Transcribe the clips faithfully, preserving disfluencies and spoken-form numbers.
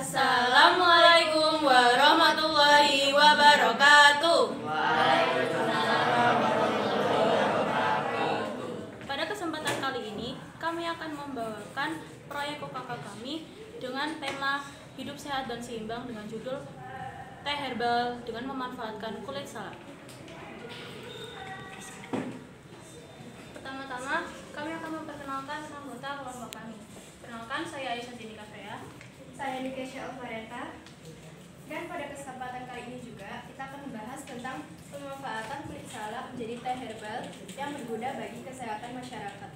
Assalamualaikum warahmatullahi wabarakatuh. Pada kesempatan kali ini, kami akan membawakan proyek U K K kami dengan tema Hidup Sehat dan Seimbang dengan judul Teh Herbal dengan memanfaatkan kulit salak. Pertama-tama, kami akan memperkenalkan anggota kelompok kami. Perkenalkan, saya Aisyah Dinika Freya. Saya Nikesha Alvareta. Dan pada kesempatan kali ini juga kita akan membahas tentang pemanfaatan kulit salak menjadi teh herbal yang berguna bagi kesehatan masyarakat.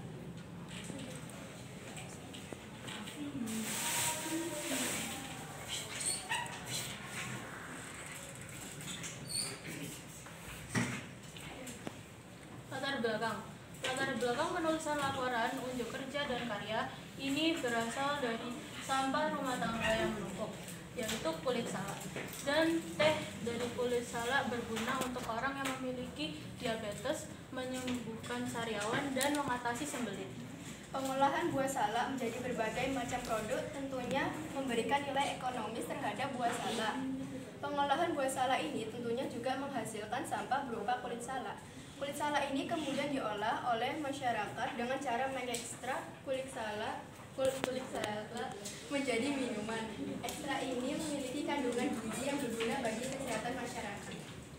Latar belakang Latar belakang penulisan laporan unjuk kerja dan karya ini berasal dari sampah rumah tangga yang menumpuk, yaitu kulit salak. Dan teh dari kulit salak berguna untuk orang yang memiliki diabetes, menyembuhkan sariawan, dan mengatasi sembelit. Pengolahan buah salak menjadi berbagai macam produk tentunya memberikan nilai ekonomis terhadap buah salak. Pengolahan buah salak ini tentunya juga menghasilkan sampah berupa kulit salak. Kulit salak ini kemudian diolah oleh masyarakat dengan cara mengekstrak kulit salak kulit, kulit salak menjadi minuman. Ekstrak ini memiliki kandungan gizi yang berguna bagi kesehatan masyarakat.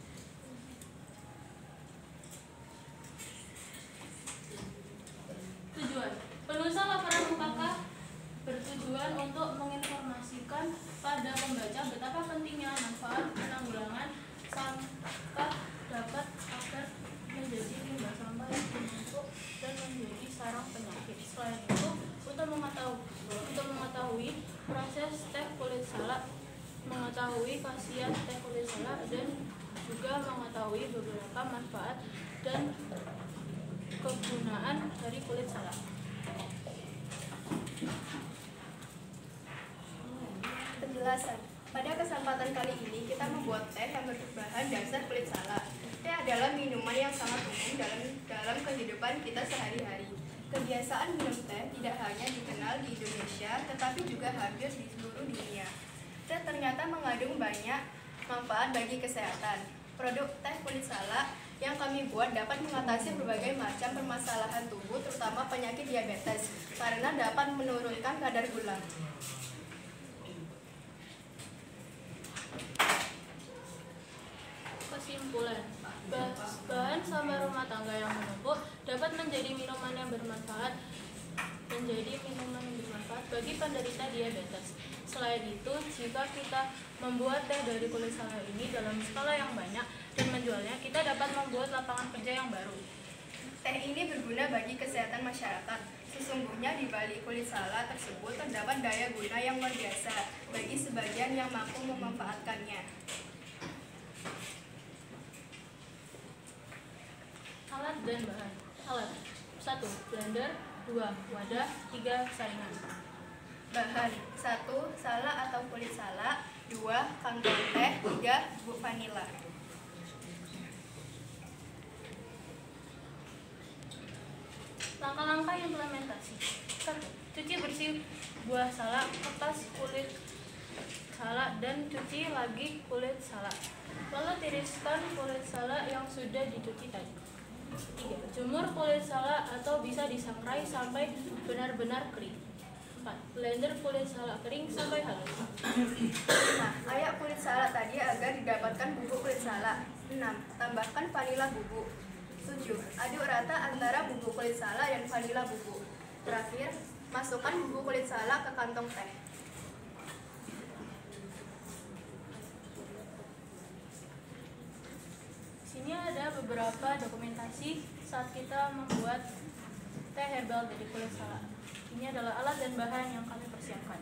Tujuan penulisan laporan U K K bertujuan untuk menginformasikan pada pembaca betapa pentingnya manfaat penanggulangan sampah dapat agar menjadi limbah sampah yang menumpuk dan menjadi sarang penyakit. Selain itu, untuk mengetahui, untuk mengetahui proses teh kulit salak, mengetahui khasiat teh kulit salak, dan juga mengetahui beberapa manfaat dan kegunaan dari kulit salak. Penjelasan. Pada kesempatan kali ini kita membuat teh yang berbahan dasar kulit salak. Teh adalah minuman yang sangat umum dalam dalam kehidupan kita sehari-hari. Kebiasaan minum teh tidak hanya dikenal di Indonesia, tetapi juga hampir di seluruh dunia. Teh ternyata mengandung banyak manfaat bagi kesehatan. Produk teh kulit salak yang kami buat dapat mengatasi berbagai macam permasalahan tubuh, terutama penyakit diabetes, karena dapat menurunkan kadar gula. Kesimpulan, bahan sampah rumah tangga yang menumpuk dapat menjadi minuman yang bermanfaat menjadi minuman yang bermanfaat bagi penderita diabetes. Selain itu, jika kita membuat teh dari kulit salak ini dalam skala yang banyak dan menjualnya, kita dapat membuat lapangan kerja yang baru. Teh ini berguna bagi kesehatan masyarakat. Sesungguhnya di balik kulit salak tersebut terdapat daya guna yang luar biasa bagi sebagian yang mampu memanfaatkannya. Alat dan bahan. Alat: satu. Blender. Dua. Wadah. Tiga. Saringan. Bahan: satu. Salak atau kulit salak. Dua. Kantong teh. Tiga. Bubuk vanila. Langkah-langkah implementasi. Satu. Cuci bersih buah salak, kertas kulit salak, dan cuci lagi kulit salak. Lalu tiriskan kulit salak yang sudah dicuci tadi. Tiga. Jemur kulit salak atau bisa disangrai sampai benar-benar kering. Empat. Blender kulit salak kering sampai halus. Nah, ayak kulit salak tadi agar didapatkan bubuk kulit salak. Enam. Tambahkan vanila bubuk. Tujuh. Aduk rata antara bubuk kulit salak dan vanila bubuk. Terakhir, masukkan bubuk kulit salak ke kantong teh. Sini ada beberapa dokumentasi saat kita membuat teh herbal dari kulit salak. Ini adalah alat dan bahan yang kami persiapkan.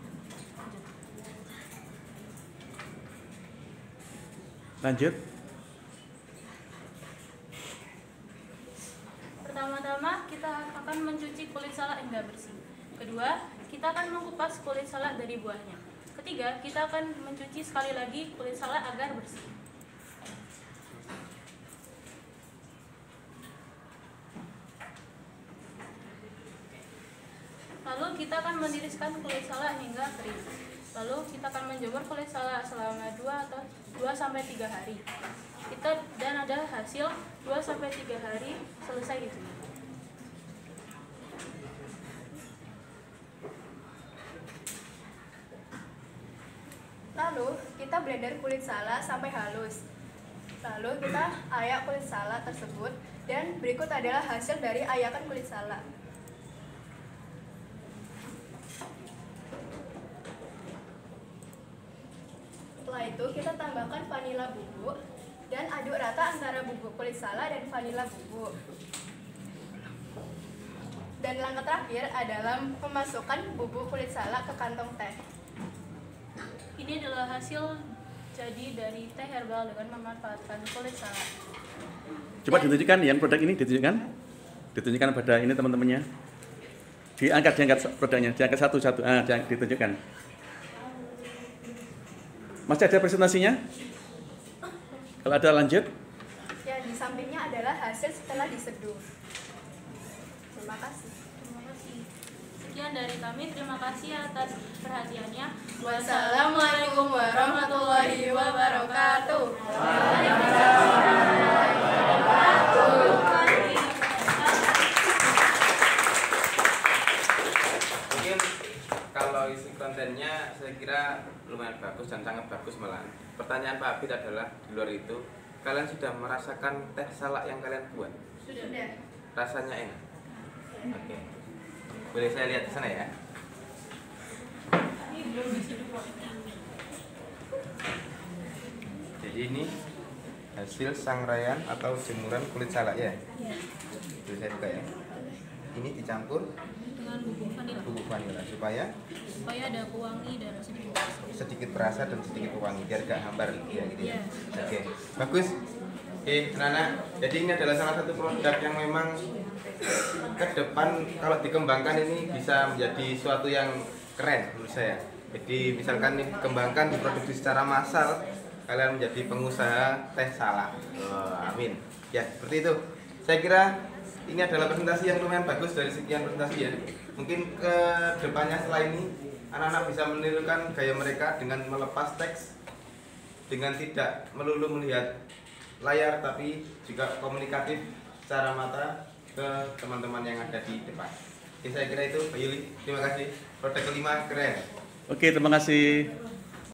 Lanjut. Pertama-tama kita akan mencuci kulit salak hingga bersih. Kedua, kita akan mengupas kulit salak dari buahnya. Ketiga, kita akan mencuci sekali lagi kulit salak agar bersih. Lalu kita akan meniriskan kulit salak hingga kering. Lalu kita akan menjemur kulit salak selama dua atau dua sampai tiga hari. Kita dan ada hasil dua sampai tiga hari selesai gitu. Lalu kita blender kulit salak sampai halus. Lalu kita ayak kulit salak tersebut dan berikut adalah hasil dari ayakan kulit salak. Setelah itu kita tambahkan vanila bubuk dan aduk rata antara bubuk kulit salak dan vanila bubuk. Dan langkah terakhir adalah memasukkan bubuk kulit salak ke kantong teh. Ini adalah hasil jadi dari teh herbal dengan memanfaatkan kulit salak. Coba ditunjukkan yang produk ini ditunjukkan. Ditunjukkan pada ini teman-temannya. Diangkat, diangkat produknya, diangkat satu-satu. Ah, ditunjukkan. Masih ada presentasinya? Kalau ada lanjut. Ya, di sampingnya adalah hasil setelah diseduh. Terima kasih. Terima kasih. Sekian dari kami. Terima kasih atas perhatiannya. Wassalamualaikum warahmatullahi wabarakatuh. Mungkin kalau isi kontennya saya kira lumayan bagus dan sangat bagus malah. Pertanyaan Pak Abid adalah di luar itu, kalian sudah merasakan teh salak yang kalian buat? Sudah. Rasanya enak? Oke. Boleh saya lihat di sana ya? Jadi ini hasil sangraian atau jemuran kulit salak ya? Itu saya buka ya. Ini dicampur Dengan bubuk vanila. bubuk vanila supaya Supaya ada pewangi dan sedikit. sedikit perasa dan sedikit wangi biar gak hambar gitu ya gitu ya. Iya. Oke, bagus. Oke, anak-anak. Jadi ini adalah salah satu produk yang memang ke depan kalau dikembangkan ini bisa menjadi suatu yang keren menurut saya. Jadi misalkan nih dikembangkan, diproduksi secara massal, kalian menjadi pengusaha teh salak. Oh, amin. Ya, seperti itu. Saya kira ini adalah presentasi yang lumayan bagus dari sekian presentasi ya. Mungkin ke depannya setelah ini anak-anak bisa menirukan gaya mereka dengan melepas teks, dengan tidak melulu melihat layar tapi juga komunikatif secara mata ke teman-teman yang ada di depan. Oke, saya kira itu Pak Yuli. Terima kasih. Produk kelima keren. Oke, terima kasih.